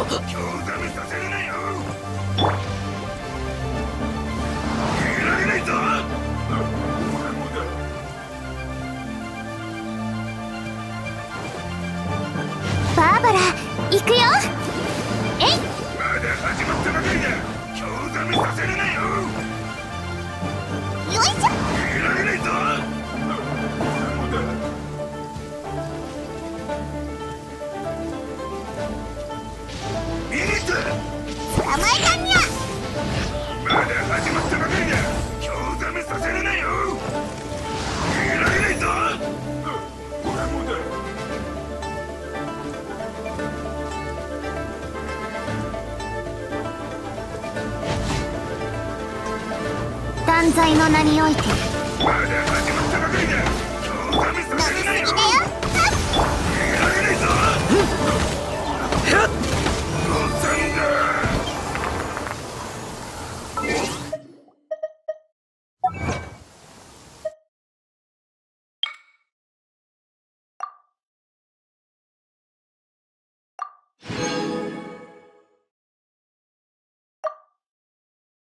ダメさせるなよ。逃げられないぞ。 バーバラ行くよ。えい。 まだ始まったばかりだ。興ざめさせるなよ。 よいしょ。 逃げられないぞ。ミニット捕まえたんにゃ。 まだ始まったばかりだ。興ざめさせるなよ。逃げられないぞ。俺もだ。 断罪の名においてまだ始まったばかりだ。興ざめさせるなよ。逃げられないぞ。